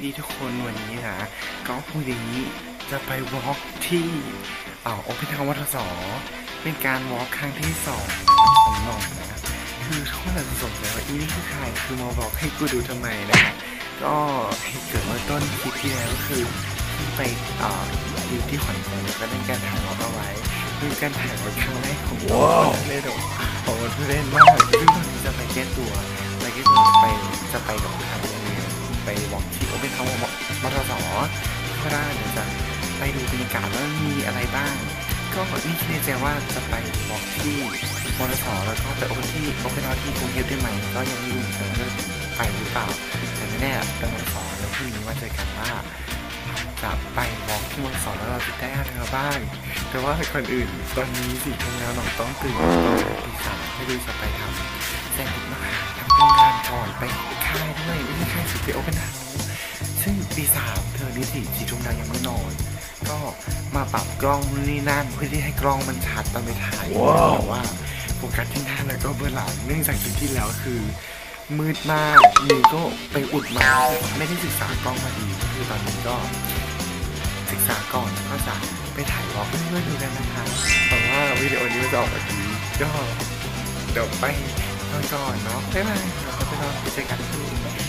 ทุกคนวันนี้นะก็พรุ่งนี้จะไปวอล์กที่โอเพนเฮาส์วัดสอเป็นการวอล์กครั้งที่2ของน้องนะคือทุกคนอาจจะสงสัยว่าอีนี่คือใครคือมาวอล์กให้กูดูทำไมนะก็เหตุเกิดเมื่อต้นคลิปที่แล้วก็คือไปอยู่ที่ขอนแก่นแล้วก็ได้การถ่ายวอล์กเอาไว้เป็นการถ่ายวอล์กครั้งแรกของเลยของมันเล่นมากซึ่งตอนนี้จะไปแก้ตัวจะไปกับทางโรงเรียนไปวอล์กที่โอเปนเฮาส์มทสก็ได้เดี๋ยวจะไปดูบรรยากาศว่ามีอะไรบ้างก็นี่คิดในใจว่าจะไปวอล์กที่มทสแล้วก็ไปโอเปนเฮาส์ที่กรุงเทพได้ไหมก็ยังไม่รู้เหมือนกันว่าไปหรือเปล่าแต่แน่ๆไปมทสแล้วพรุ่งนี้ว่าเจอกันว่าจะไปวอล์กที่มทสแล้วเราจะได้อะไรบ้างแต่ว่าคนอื่นตอนนี้4 โมงแล้วน้องต้องตื่นตอนตี 3ให้ดูจะไปทำแซนด์วิชมาทำโรงงานก่อนไปค่ายด้วยไม่ใช่ค่ายสุดไปโอเปนเฮาส์ซึ่งตี 3เธอนี่4 ทุ่มยังไม่นอนก็มาปรับกล้องนี่นั่นเพื่อที่ให้กล้องมันชัดตอนไปถ่ายแต่ว่าโฟกัสที่หน้าแล้วก็เบื้องหลังเนื่องจากคลิปที่แล้วคือมืดมากมือก็ไปอุดมาไม่ได้ศึกษากล้องมาดีคือตอนนี้ก็ศึกษาก่อนก็จะไปถ่ายวอล์กเพื่อนๆดูกันนะคะแต่ว่าวิดีโอนี้จะออกมาดีก็เดี๋ยวไปนอนก่อนเนาะบ๊ายบายเราก็ไปนอนไปเจอกันที่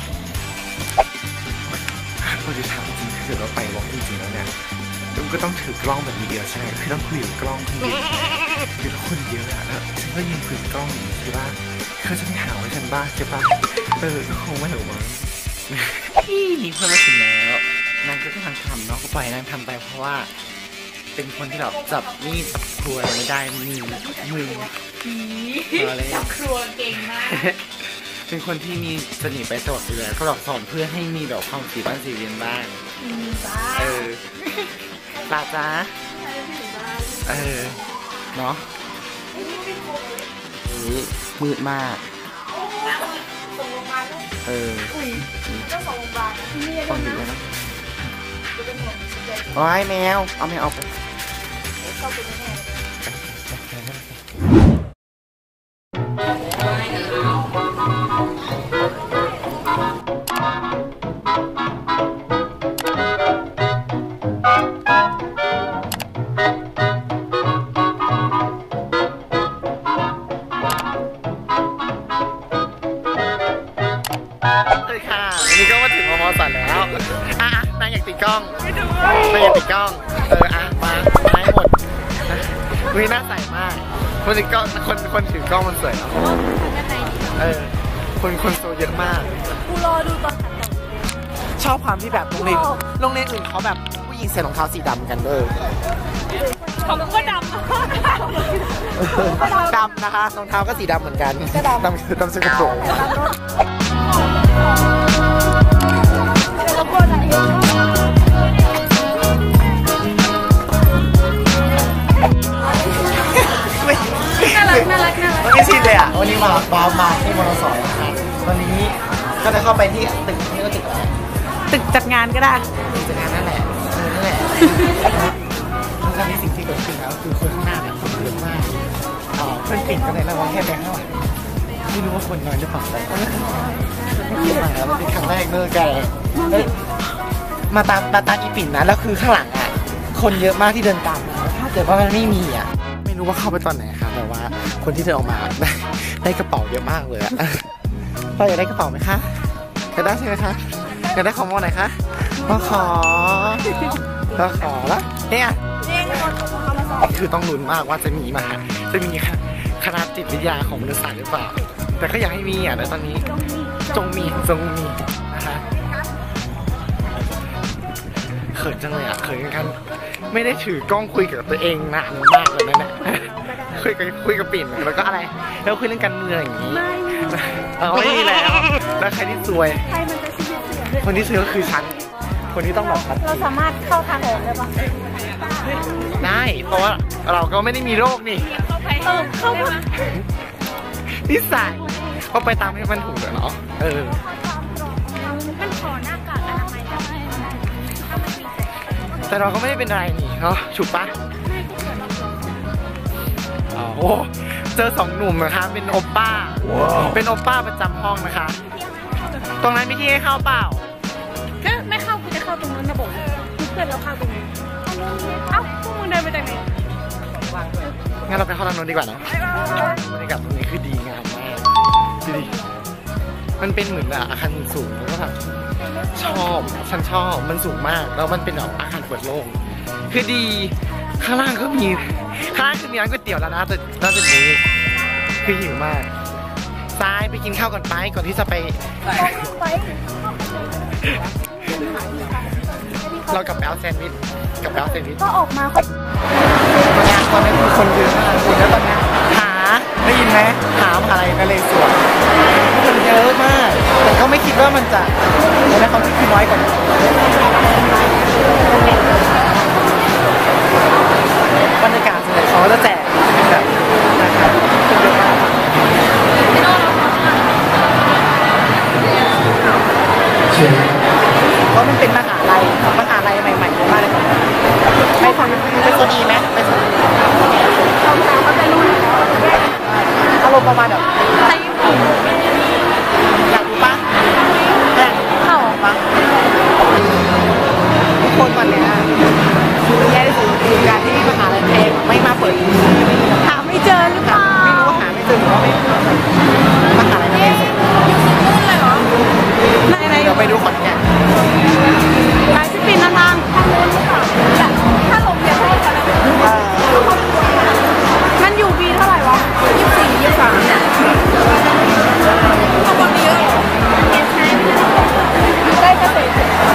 เราจะถามจริงถ้าเกิดเราไปวอล์กจริงๆแล้วเนี่ยลุงก็ต้องถือกล้องแบบนี้เดียวใช่ไหมคือต้องคุยกับกล้องคนเดียวคือคนเยอะอะแล้วฉันก็ยืนคุยกับกล้องอย่างนี้ใช่ป่ะเขาจะไม่หาว่าฉันบ้าใช่ป่ะก็คงไม่หรอกมั้งพี่เพื่อนมาถึงแล้วนางก็กำลังทำเนาะก็ปล่อยนางทำไปเพราะว่าเป็นคนที่แบบจับมีดจับครัวไม่ได้มือจับครัวเก่งมากเป็นคนที่มีสนิทไปสดเลยก็แบบสอนเพื่อนให้มีแบบความสีบ้านสีเรียนบ้างลาจ้าเนาะมืดมากส่งโรงพยาบาลก็ส่งโรงพยาบาลต้องอยู่แล้วนะโอ้ยแมวเอาแมวเอาไปเข้าไปแน่ค่ะวันนี้ก็มาถึงม.ส.แล้วนางอยากติดกล้องนางอยากติดกล้องมาให้หมดวิน่าใสมากคนถือกล้องคนถือกล้องมันสวยเนาะคนโซเยอะมากกูรอดูตอนชอบความที่แบบโรงเรียนอื่นเขาแบบผู้หญิงใส่รองเท้าสีดำกันของก็ดำนะคะรองเท้าก็สีดำเหมือนกันดำสกปรกน่ารักวันนี้ชินเลยอ่ะวันนี้มาที่มอสนะคะวันนี้ก็จะเข้าไปที่ตึกนี่ก็ตึกอะไรตึกจัดงานก็ได้จัดงานนั่นแหละแล้วตอนนี้สิ่งที่เกิดขึ้นแล้วคือคนข้างหน้าเนี่ยคนเยอะมากเพื่อนปิดกันเลยนะว่าแค่แบงค์เท่าไหร่ไม่รู้ว่าคนน้อยหรือเปล่าไม่คิดมาแล้วเป็นครั้งแรกเมื่อไกลมาตามอีปิ่นนะแล้วคือข้างหลังอ่ะคนเยอะมากที่เดินตามถ้าเกิดว่ามันไม่มีอ่ะไม่รู้ว่าเข้าไปตอนไหนครับแต่ว่าคนที่เดินออกมาได้กระเป๋าเยอะมากเลยอะเราอยากได้กระเป๋าไหมคะอยากได้ใช่ไหมคะอยากได้ของมอไหนคะมาขอแล้วเนี่ยคือต้องลุ้นมากว่าจะมีคณะจิตวิทยาของมนุษยศาสตร์หรือเปล่าแต่ก็อยากให้มีอ่ะแต่ตอนนี้จงมีนะคะเขินจังเลยอ่ะเขินกันไม่ได้ถือกล้องคุยกับตัวเองนานมากเลยนะเนี่ยคุยกับปิ่นแล้วก็อะไรแล้วคุยเรื่องการเมืองอย่างนี้ไม่มีแล้วใครที่ซวยคนที่ซวยก็คือฉันคนที่ต้องแบบเราสามารถเข้าทางออกได้ปะได้เพราะว่าเราก็ไม่ได้มีโรคนี่เข้ามานิสัยก็ไปตามให้มันถูกเนาะมันขอหน้ากากอนามัยได้แต่เราก็ไม่ได้เป็นไรนี่เนาะฉุกปะโอ้เจอ2 หนุ่มนะคะเป็นโอป้าประจำห้องนะคะตรงนั้นมีที่ให้เข้าเปล่าไม่เข้าเข้าตรงนั้นนะบอกเพื่อนเราเข้าตรงนี้เอ้าพวกมึงเดินไปจากไหนงั้นเราไปเข้าทางโน้นดีกว่าเนาะบรรยากาศตรงนี้คือดีงามมากดูดิมันเป็นเหมือนแบบอาคารสูงแล้วก็แบบชอบฉันชอบมันสูงมากแล้วมันเป็นแบบอาคารเปิดโล่งคือดีข้างล่างก็มีข้างล่างคือมีร้านก๋วยเตี๋ยวแล้วนะแต่น่าจะนี้คือหิวมากซ้ายไปกินข้าวก่อนไปก่อนที่จะไปเรากับแอลแซนด์วิชกับแอลแซนด์วิชก็ออกมาตอนนี้มีคนเยอะมากคุณแล้วตอนนี้หาได้ยินไหมหามอะไรก็เลยสวยคนเยอะมากแต่ก็ไม่คิดว่ามันจะในความคิดคือน้อยกว่าบรรยากาศส่วนใหญ่เขาจะแจกแบบนะครับคนเยอะมากเพราะมันเป็นมหาลัยใหม่ๆเยอะมากเลยไปฟังไปโซดีไหมไปโซดีอารมณ์ประมาณแบบอยากดูปะเข้าปะทุกคนตอนนี้แย่ที่สุดคือการที่มหาลัยเพลงไม่มาเปิดหาไม่เจอหรือเปล่าไม่รู้หาไม่เจอหรือว่าไม่มหาลัยเพลงนู่นเลยเหรอไหนเดี๋ยวไปดูขอนแก่นไปที่ปีนทางนู้นหรือเปล่าถ้าลงเยอะเท่ากันมันอยู่ปีเท่าไหร่วะ24 23เนี่ยข้างบนเยอะได้เกษตร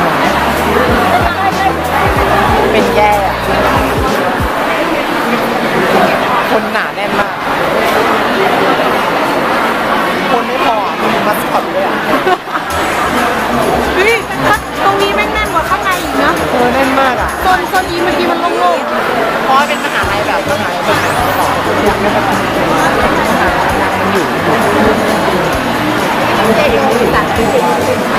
เป็นแย่คนหนาแน่นมากคนไม่พอมีมัสคอตเลยอ่ะเฮ้ยตรงนี้แม่งแน่นกว่าข้างในอีกนะแน่นมากอ่ะโซนนี้เมื่อกี้มันโล่งๆเพราะเป็นมหาลัยแบบมหาลัยแบบยังไม่ประกาศมันอยู่เจ๊ดูตัดเจ๊ดู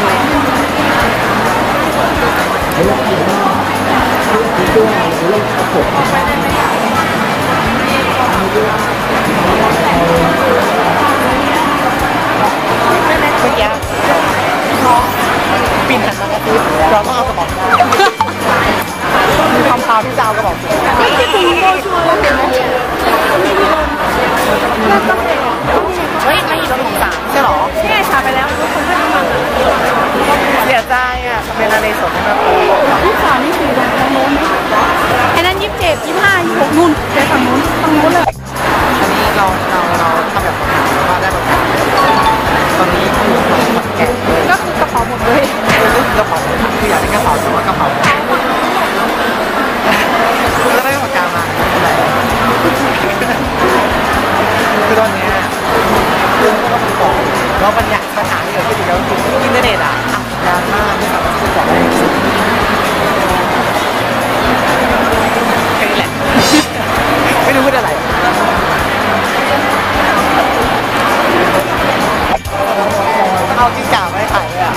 เมื่อกี้ปิ่นหันมากระซิบเราต้องเอากระบอกมีคำพาวที่จะเอากระบอกไม่ใช่ถุงโบชัวร์เห็นไหมเฮ้ยไม่รถของสามใช่หรอนี่ไงฉาไปแล้วทุกคนก็ทำมันเสียใจอ่ะทำไมนาเรศไม่มาพูดที่สามนี่คือตรงโน้นไอ้นั่น27 25 26นู่นไปฝั่งนู้นเลยอันนี้เราทำแบบประกาศว่าได้ประกาศตอนนี้อยู่ขอนแก่นก็คือกระเป๋าหมดเลยกระเป๋าคืออยากได้กระเป๋าแต่ว่ากระเป๋าก็ได้ประกาศมาคือตอนนี้คือก็ต้องบอกเราปัญหาที่เกิดขึ้นอีกแล้วคืออินเทอร์เน็ตอ่ะอัดยานมากไม่สามารถที่จะบอกได้แค่นี้แหละไม่รู้พูดอะไรเอากิ้งก่าไม่ถ่ายเลยอ่ะ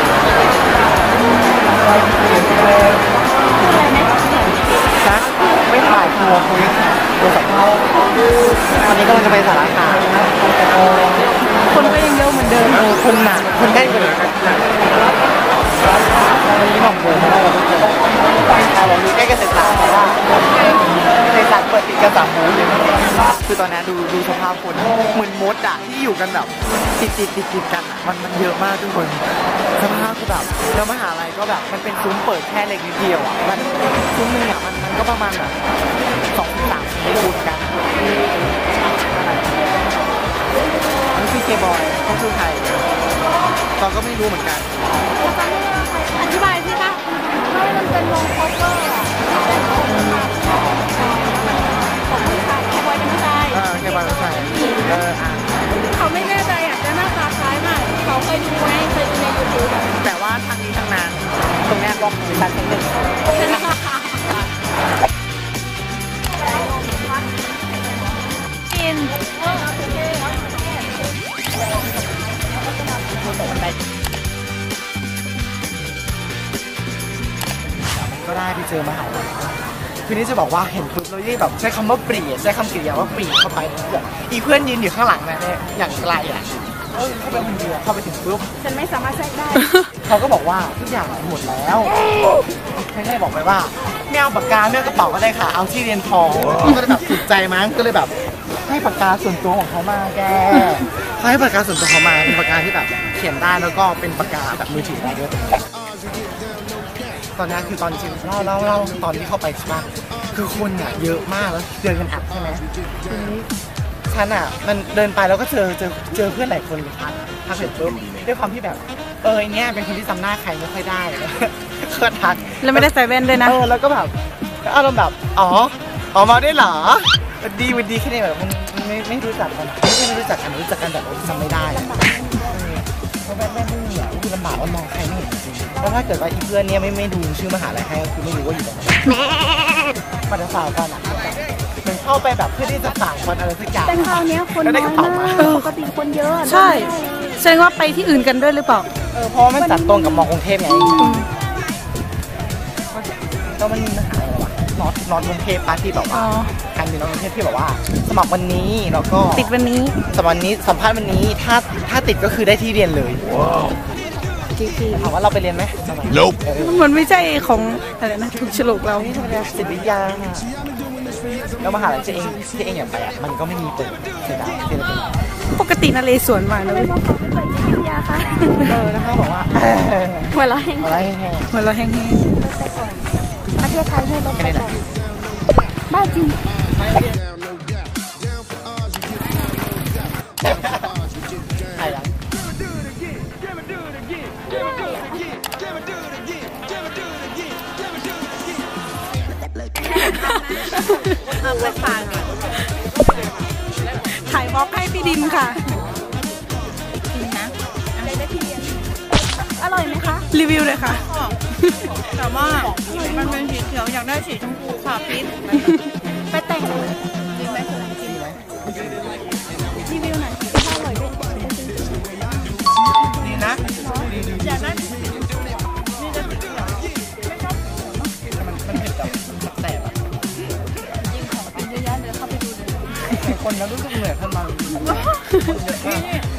นะไม่ถ่ายทัวร์คุยตัวสัมภาษณ์วันนี้ก็จะไปสาระขาคนก็ยังเยอะเหมือนเดิมคนหนาคนแน่นกว่าเดิมวันนี้หม่อมโบมาได้แล้วทุกคนแต่ผมดูใกล้เกษตรศาสตร์เพราะว่าเกษตรศาสตร์เปิดติดกัน3 มูเลยคือตอนนี้ดูสภาพคนเหมือนมดอ่ะที่อยู่กันแบบติดกันอ่ะมันเยอะมากทุกคนสภาพคือแบบแล้วมหาลัยก็แบบมันเป็นซุ้มเปิดแค่เล็กนิดเดียวอ่ะมันซุ้มนึงอ่ะมันก็ประมาณแบบ2-3 ไม่คูณกันนี่คือเคบอยเขาคือใครเราก็ไม่รู้เหมือนกันอธิบายสิคะว่ามันเป็นวงโคเวอร์เคบอยเป็นผู้ชายเคบอยเป็นผู้ชายเขาไม่แน่ใจอ่ะจะหน้าตาคล้ายมากเขาเคยดูในYouTube แต่ว่าทางนี้ทางนั้นตรงนี้บล็อกเป็นชั้น1 กินก็ได้ไปเจอมหาลัยคือนี่จะบอกว่าเห็นปุ๊บเราที่แบบใช้คำว่าปรีใช้คำกริยาว่าปรีเข้าไปอีเพื่อนยืนอยู่ข้างหลังนะเนี่ยอย่างไกลอ่ะเข้าไปคนเดียวเข้าไปถึงปุ๊บฉันไม่สามารถแทรกได้เขาก็บอกว่าทุกอย่างหมดแล้วฉันก็เลยบอกไปว่าไม่เอาปากกาไม่เอากระเป๋าก็ได้ค่ะเอาที่เรียนพอก็เลยแบบถูกใจมั้งก็เลยแบบให้ปากกาส่วนตัวของเขามาแกเขาให้ปากกาส่วนตัวเขามาเป็นปากกาที่แบบเขียนได้แล้วก็เป็นปากกาแบบมือถือได้ด้วยตอนนี้คือตอนจริงเล่าตอนที่เข้าไปใช่ปะคือคนเนี่ยเยอะมากแล้วเดินกันอัดใช่ไหมทีนี้ฉันอ่ะมันเดินไปแล้วก็เจอเพื่อนหลายคนเลยทักเสร็จปุ๊บด้วยความที่แบบเนี่ยเป็นคนที่จำหน้าใครไม่ค่อยได้ก็ทักแล้วไม่ได้ใส่แว่นด้วยนะแล้วก็แบบอารมณ์แบบอ๋อมาได้เหรอวันดีแค่นี้แบบมันไม่รู้จักกันไม่รู้จักกันรู้จักกันแบบจำไม่ได้เพราะแม่ไม่มีอ่ะคือลำบากว่ามองใครไม่เห็นจริงแล้วถ้าเกิดว่าอีเพื่อนเนี่ยไม่ดูชื่อมหาลัยให้ก็คือไม่รู้ว่าอยู่ตรงไหนมาจะสาวกันอ่ะเหมือนเข้าไปแบบเพื่อที่จะฝากคนอะไรสักอย่างแต่คราวนี้คนน้อยมากปกติคนเยอะใช่แสดงว่าไปที่อื่นกันด้วยหรือเปล่าเพราะมันจัดตรงกับมอกรุงเทพไงก็มันมีมหาอะไรวะนอนกรุงเทพปาที่แบบว่าการมีนอนกรุงเทพที่แบบว่าสมัครวันนี้แล้วก็ติดวันนี้สมัครวันนี้สัมภาษณ์วันนี้ถ้าติดก็คือได้ที่เรียนเลยถามว่าเราไปเรียนไหม Nope มันไม่ใช่ของอะไรนะถูกฉลกเรานี่ธรรมดาศิลปวิทยาแล้วมหาลัยที่เองอยากไปอ่ะมันก็ไม่มีเปิดเสียดายที่เราเป็นปกตินเรศวรมาแล้วไม่บอกเขาไม่เปิดจิตวิทยาค่ะนะคะบอกว่าหัวเราะแห้งอะไรแห้งเหมือนเราแห้งประเทศไทยให้ลดแค่ไปนี้แหก่ละอนบ้าจริงใช่แล้วถ่ายบล็อกให้พี่ดินค่ะอร่อยไหมคะรีวิวเลยค่ะแต่ว่ามันเป็นสีเขียวอยากได้สีชมพูค่ะพีชไปแต่งเลยรีวิวหน่อยถ้าอร่อยด้วยดีนะอยากได้มันเผ็ดแบบแสบอ่ะคนแล้วรู้สึกเหนื่อยขึ้นมาคนเยอะมาก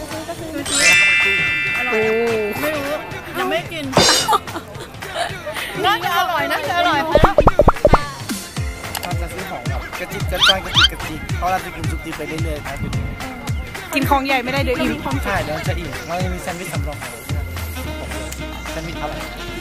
ไม่รู้ยังไม่กินน่าจะอร่อยน่าจะอร่อยครับเราจะซื้อของแบบกระจิบกระจ้อยกระจิบกระจิบเพราะเราจะกินจุกจิบไปเรื่อยๆนะกินของใหญ่ไม่ได้เดี๋ยวอิ่มใช่เดี๋ยวจะอิ่มเราจะมีแซนด์วิชสำรองแซนด์วิชอะไร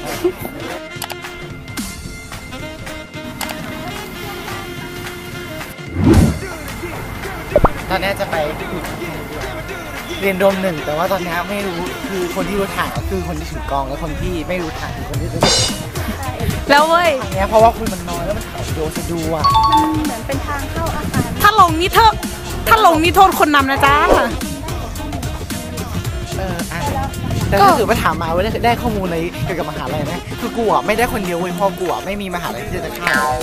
ตอนนี้จะไปเรียนโดมหนึ่งแต่ว่าตอนนี้ไม่รู้คือคนที่รู้ทางก็คือคนที่ถือกองแล้วคนที่ไม่รู้ทางคือคนที่ถือแล้วเว้ยเนี้ยเพราะว่าคุณมันน้อยแล้วมันถ่ายวิดีโอจะดูอ่ะเหมือนเป็นทางเข้าอาคารถ้าลงนี่โทษคนนำนะจ๊ะแต่ถ้าเกิดว่าถามมาว่าได้ข้อมูลอะไรเกี่ยวกับมหาลัยไหมคือกูอ่ะไม่ได้คนเดียวเว้ยเพราะกูอ่ะไม่มีมหาลัยที่จะเข้า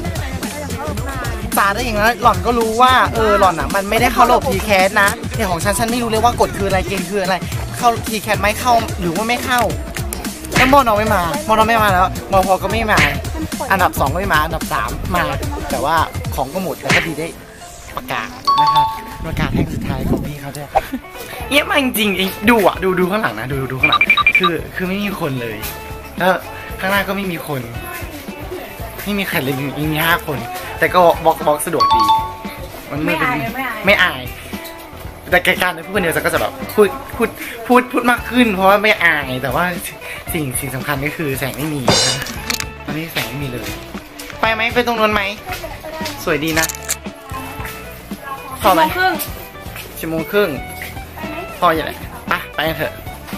จ่าได้อย่างนั้นหล่อนก็รู้ว่าหล่อนอ่ะมันไม่ได้เข้าระบบทีแคสนะอย่างของฉันไม่รู้เลยว่ากฎคืออะไรเกณฑ์คืออะไรเข้าทีแคสไม่เข้าหรือว่าไม่เข้าแล้วมอนอไม่มแล้วมพก็ไม่มาอันดับ2ก็ไม่มาอันดับ3มาแต่ว่าของก็หมดแล้วก็ดีได้ประกาศนะครับประกาศแห่งสุดท้ายของพี่เขาด้วยเยี่ยมมากจริงๆดูข้างหลังนะดูข้างหลังคือไม่มีคนเลยแล้วข้างหน้าก็ไม่มีคนไม่มีใครเลยมี5 คนแต่ก็บล็อกสะดวกดีมันไม่อายแต่การพูดคนเดียวก็จะแบบพูดมากขึ้นเพราะว่าไม่อายแต่ว่าสิ่งสำคัญก็คือแสงไม่มีนะตอนนี้แสงไม่มีเลยไปไหมไปตรงนู้นไหมสวยดีนะพอไหม10:30พออย่างไรไปกันเถอะ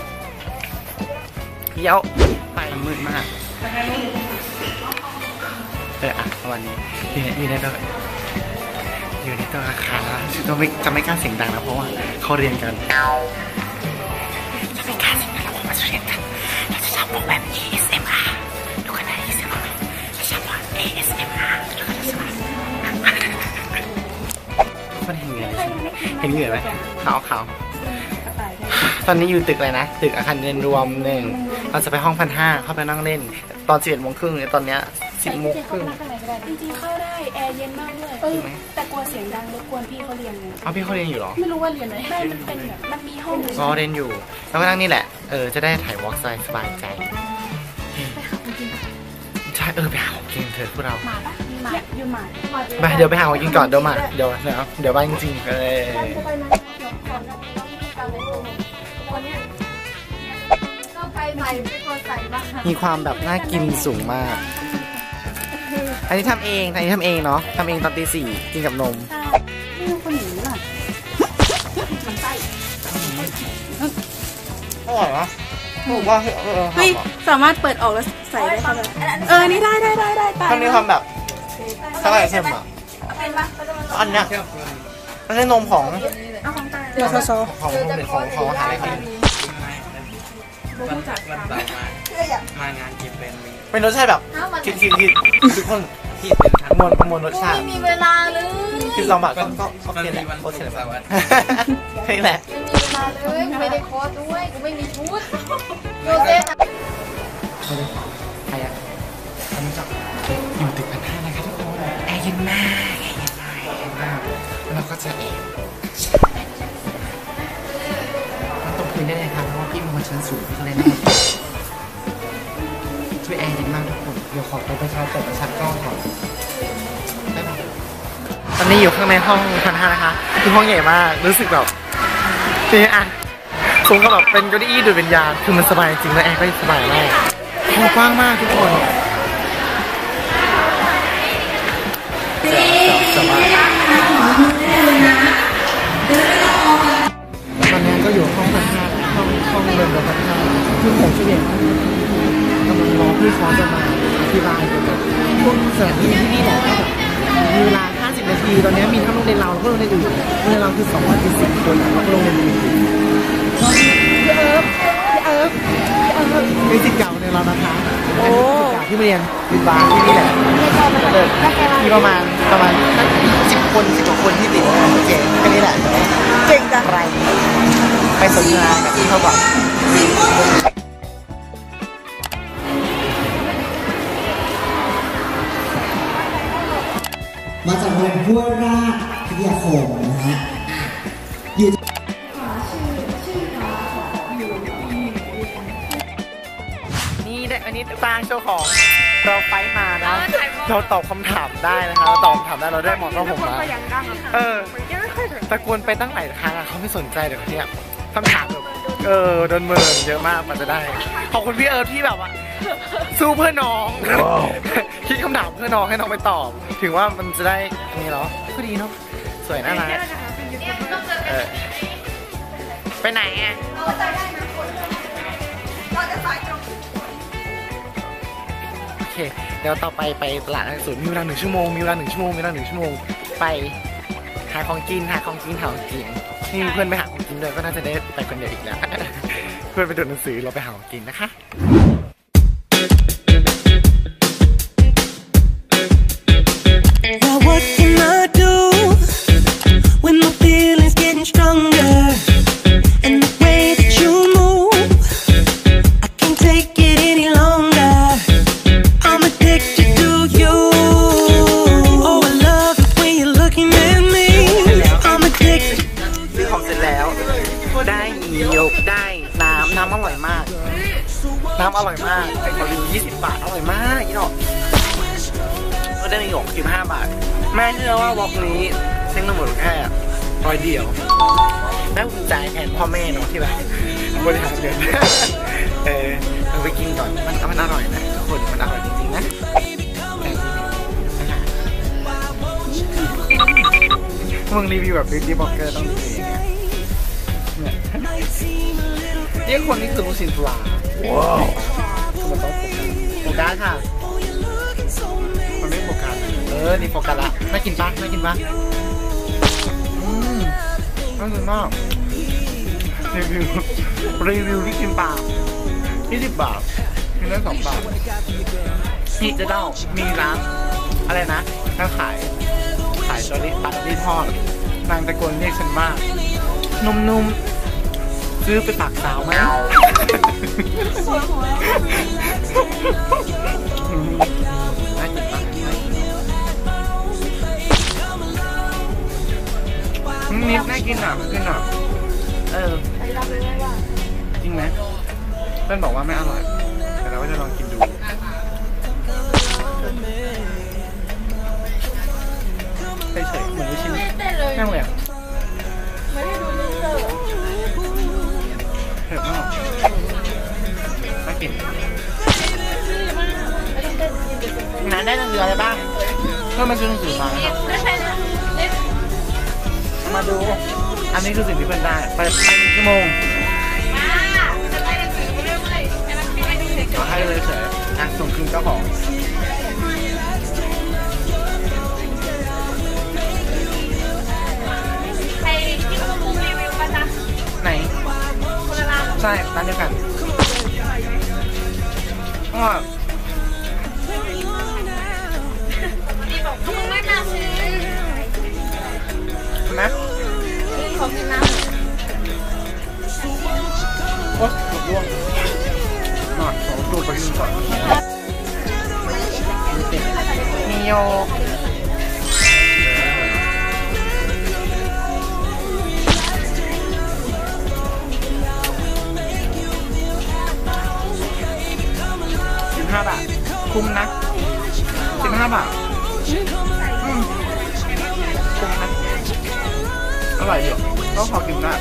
เดี๋ยวไปมืดมากวันนี้อยู่ในตัวอาคารแล้วจะไม่กล้าเสียงดังนะเพราะว่าเขาเรียนกันจะไม่กล้าเสียงดังเพราะว่าเรียนกันเราจะทำโปรแกรม ASMR ดูกันนะ ASMR เราจะทำ ASMR ดูกันนะมันเห็นเหงื่อไหมขาวตอนนี้อยู่ตึกอะไรนะตึกอาคารเรียนรวม1เราจะไปห้อง1,500เข้าไปนั่งเล่นตอน11:30ตอนเนี้ย 10 โมงครึ่งจริงๆเข้าได้แอร์เย็นมากด้วยแต่กลัวเสียงดังรบกวนพี่เขาเรียนไงเอาพี่เขาเรียนอยู่เหรอไม่รู้ว่าเรียนอะไรไม่มันเป็นแบบมันมีห้องก็เรียนอยู่ แล้วก็นั่งนี่แหละ จะได้ถ่ายวอล์กสบายใจใช่ไปหาของกินเถอะพวกเราหมาปะมีหมาอยู่หมาไปเดี๋ยวไปหาของกินก่อนเดี๋ยวมาเดี๋ยวไปจริงๆมีความแบบน่ากินสูงมาก อันนี้ทำเองเนาะทำเองตอนตี 4กินกับนมไม่รู้คนหนีหรอมันไส้อร่อยนะผมว่าเฮ้ยสามารถเปิดออกแล้วใส่ได้ค่ะนี่ได้มันมีความแบบสบายเค็มอ่ะอันเนี้ยมันเป็นนมของเดี๋ยวซอของอาหารอะไรเขามางานกินเป็นรสชาติแบบคิดทุกคนมวลรสชาติมีเวลาเลยคือ2 บาทก็โอเคแหละโอเคแหละเพียงแหละไม่ได้คอร์สด้วยกูไม่มีชุดโยเซฟใครอ่ะอยู่ตึก1,500นะครับทุกคนแอร์เย็นมากแล้วเราก็จะตรงพื้นได้เลยครับเพราะว่าพี่เป็นคนชั้นสูงพี่ก็เลยนั่งช่วยแอร์เย็นมากทุกคนเดี๋ยวขอไปประชาร์จกล้องก่อนตอนนี้อยู่ข้างในห้อง1,500นะคะคือห้องใหญ่มากรู้สึกแบบคงก็แบบเป็นเก้าอี้ดูดวิญญาณคือมันสบายจริงและแอร์ก็สบายมากห้องกว้างมากทุกคนสบายตอนนี้ก็อยู่ห้อง1,500ห้องเดิม1,500คือผมช่วยกำลังรอพี่เขาจะมาอธิบายเกี่ยวกับพวกสถานที่ที่นี่แหละก็แบบมีเวลา50 นาทีตอนนี้มีทั้งโรงเรียนเราและโรงเรียนอื่นโรงเรียนเราคือ270 คนแล้วก็โรงเรียนอื่นพี่เอิร์ฟมีสิทธิ์เก่าในเรานะคะโอ้ที่เรียนวิทย์บาร์ที่นี่แหละมีประมาณ10 คน10 กว่าคนที่ติดโอเคแค่นี้แหละเก่งจังไรไปสนทนากับพี่เขาก่อนมาจากโรงพยาบาลราชวิทยาคมนะฮะอยู่นี่ได้อันนี้ตางโชว์ของเราไปมานะเราตอบคำถามได้นะคะเราตอบคำถามได้เราได้หมอนรองผมมาตะโกนไปตั้งหลายครั้งเขาไม่สนใจเดี๋ยวเนี่ยคำถามแบบโดนเมินเยอะมากมันจะได้ขอบคุณพี่เอิร์ธที่แบบว่าสู้เพื่อน้องคิดคำถามเพื่อน้องให้น้องไปตอบถึงว่ามันจะได้นี่เนาะก็ดีเนาะสวยน่ารักไปไหนอ่ะโอเคเดี๋ยวต่อไปตลาดนัดสวนมีเวลา1 ชั่วโมงไปหาของกินนี่เพื่อนไปหาของกินด้วยก็น่าจะได้ไปคนเดียวอีกแล้วเพื่อนไปดูหนังสือเราไปหาของกินนะคะน้ำอร่อยมากแต่เขาดู20 บาทอร่อยมากอีดอกก็ได้มีหยก15 บาทแม่เชื่อว่าวอล์กนี้เซ็งทั้งหมดแค่100 เดียวแม่ภูมิใจแทนพ่อแม่เนาะที่แบบบริหารเงินเราไปกินก่อนมันอร่อยนะทุกคนมันอร่อยจริงๆนะมึงรีวิวแบบบิวตี้บล็อกเกอร์ต้องดีนี่คนนี้คือลูกชิ้นปลาว้าวมันต้องโฟกัสค่ะมันไม่โฟกัสนี่โฟกัสละไม่กินปะน่ากินมากรีวิวลูกชิ้นปลา20 บาทกินได้2 บาทนี่จะเล่ามีร้านอะไรนะร้านขายจอรี่ปลาจอรี่ทอดนางตะโกนเรียกฉันมากนุ่มซื้อไปฝากสาวไหมน่ากินนิดน่ากินอ่ะกินอ่ะจริงไหมเพื่อนบอกว่าไม่อร่อยแต่เราก็จะลองกินดูเฉยๆเหมือนลูกชิ้นนั่งเลยอ่ะเผ็ดมากน่ากินงานได้หนังสืออะไรบ้างเพื่อนมาซื้อหนังสือมานะครับมาดูอันนี้คือสิ่งที่เพื่อนได้ไป1 ชั่วโมงเอาให้เลยเฉยส่งคืนเจ้าของไหนใช่ร้านเดียวกันก็เห็นไหมของกินน้ำโอ๊ยหลุดร่วงนอนขอดูดไปกินก่อนมีโย15 บาทคุ้มนะ15 บาทคุ้มนะอร่อยอยู่ก็พอกินได้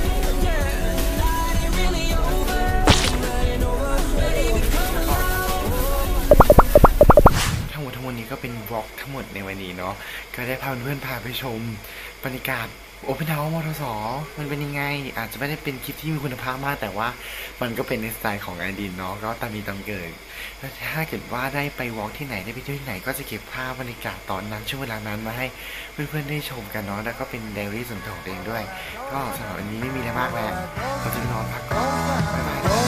ทั้งหมดนี้ก็เป็นวอล์กทั้งหมดในวันนี้เนาะก็ได้พาเพื่อนๆพาไปชมบรรยากาศโอเพนเฮาส์มทส.มันเป็นยังไงอาจจะไม่ได้เป็นคลิปที่มีคุณภาพมากแต่ว่ามันก็เป็นในสไตล์ของไอดินเนาะก็ตามมีตามเกิดแล้วถ้าเกิดว่าได้ไปวอล์กที่ไหนได้ไปเที่ยวที่ไหนก็จะเก็บภาพบรรยากาศตอนนั้นช่วงเวลานั้นมาให้เพื่อนๆได้ชมกันเนาะแล้วก็เป็นไดอารี่ส่วนตัวของตัวเองด้วยก็สำหรับวันนี้ไม่มีอะไรมากแล้วขอจะนอนพักก่อนบ๊ายบาย